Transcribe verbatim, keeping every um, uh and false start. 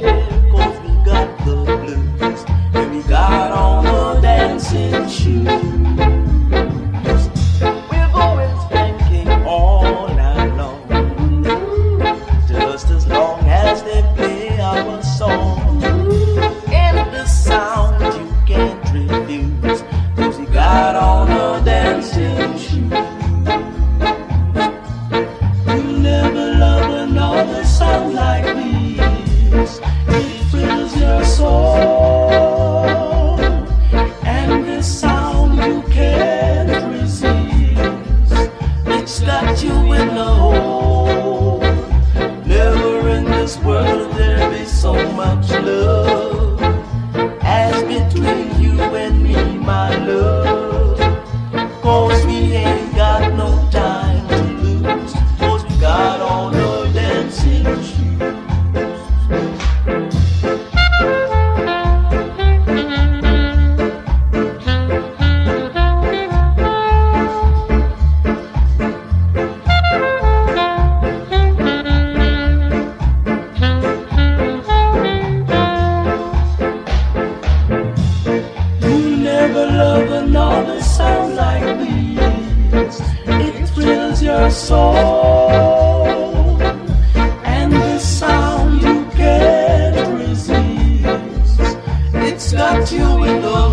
'cause we got the blues, and we got on the dancing shoes. We're going spanking all night long, just as long as they play our song. And the sound you can't refuse, 'cause we got on the dancing shoes. You'll never love another sound like this. It fills your soul, and this sound you can't resist. It's got you in the hole. Never in this world there be so much love as between you and me, my love. 'Cause we ain't got no time to lose, 'cause we got on the dancing shoes. You'll never love another sound like this. It thrills your soul, and the sound you can't resist. It's got you in the